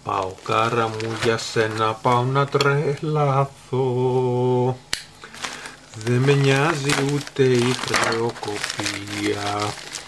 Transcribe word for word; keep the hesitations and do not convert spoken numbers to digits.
Πάω κάρα μου για σένα, πάω να τρελαθώ. Δεν με νοιάζει ούτε η χρεοκοπία,